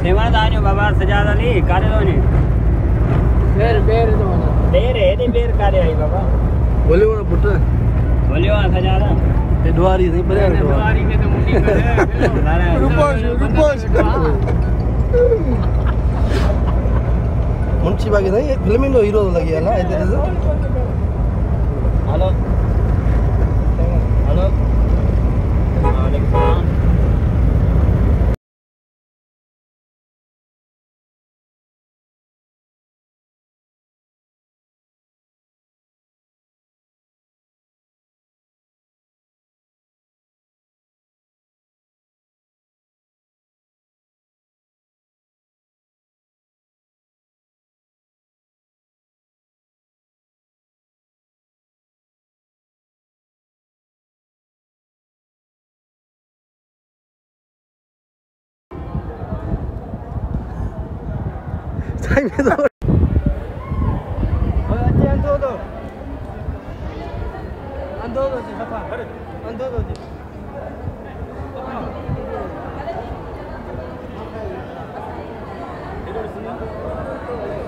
seven दानियो बाबा सजाद अली कारे दोने बेर दोने बेर है नी बेर कारे आई बाबा बोलियो ना पुत्र बोलियो ना सजादा ये दुआरी नहीं पर दुआरी के तो मुंडी करे रुको मुंशी बागी नहीं ये फिल्म में हीरो लगी है ना इधर से हेलो हेलो वालेकुम सलाम टाइम में तो अच्छे अंदो दो जी सफा अंदो दो जी